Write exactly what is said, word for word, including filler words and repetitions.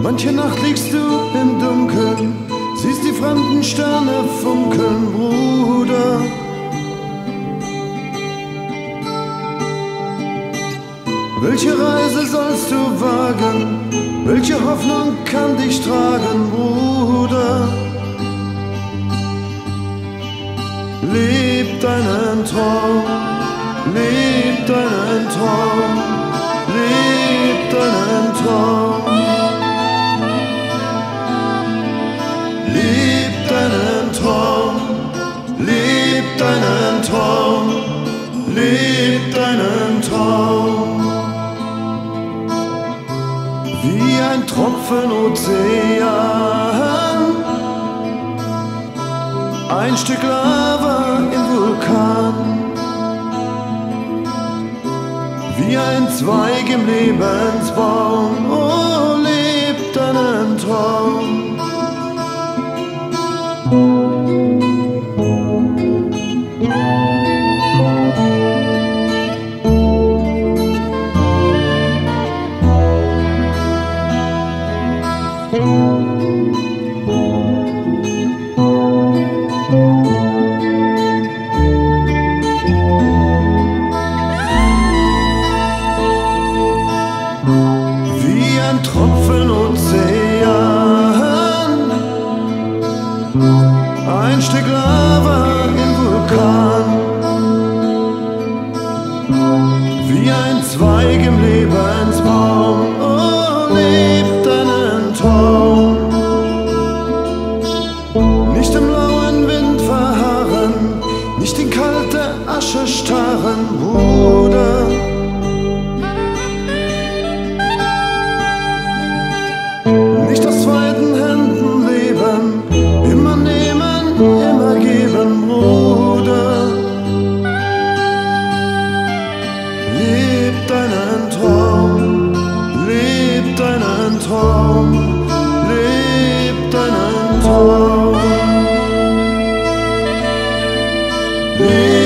Manche Nacht liegst du im Dunkeln, siehst die fremden Sterne funkeln, Bruder. Welche Reise sollst du wagen? Welche Hoffnung kann dich tragen, Bruder? Leb deinen Traum, leb deinen Traum, leb deinen Traum. Leb deinen Traum, leb deinen Traum, leb deinen Traum. Wie ein Tropfen Ozean, ein Stück Lava im Vulkan, wie ein Zweig im Lebensbaum, oh, leb deinen Traum. Wie ein Tropfen Ozean, ein Stück Lava im Vulkan, wie ein Zweig im Lebensbaum, oh, leb deinen Traum. Nicht im lauen Wind verharren, nicht in kalte Asche starren, Bruder. Nicht aus zweiten Händen leben, immer nehmen, immer geben, Bruder. Leb deinen Traum, leb deinen Traum, leb deinen Traum. Leb